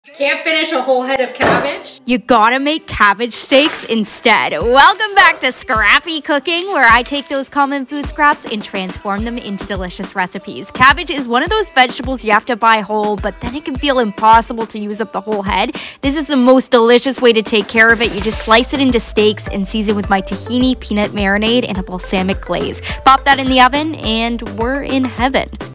Can't finish a whole head of cabbage? You gotta make cabbage steaks instead. Welcome back to Scrappy Cooking, where I take those common food scraps and transform them into delicious recipes. Cabbage is one of those vegetables you have to buy whole, but then it can feel impossible to use up the whole head. This is the most delicious way to take care of it. You just slice it into steaks and season with my tahini peanut marinade and a balsamic glaze. Pop that in the oven and we're in heaven.